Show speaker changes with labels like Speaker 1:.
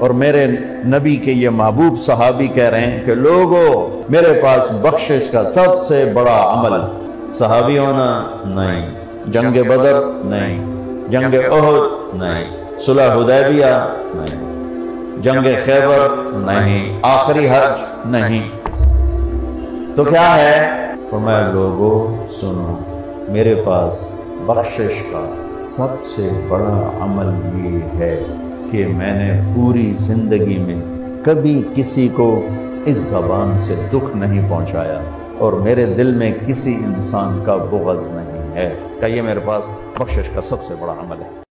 Speaker 1: और मेरे नबी के ये महबूब सहाबी कह रहे हैं कि लोगों, मेरे पास बख्शिश का सबसे बड़ा अमल सहाबी होना नहीं, जंग बदर नहीं, जंग ओहद नहीं, सुलह हुदैबिया नहीं, जंग खैबर नहीं, आखिरी हज नहीं। तो क्या है? फरमाया लोगों सुनो, मेरे पास बख्शिश का सबसे बड़ा अमल ये है कि मैंने पूरी जिंदगी में कभी किसी को इस ज़बान से दुख नहीं पहुंचाया और मेरे दिल में किसी इंसान का बुग़्ज़ नहीं है। क्या ये मेरे पास बख्शिश का सबसे बड़ा अमल है?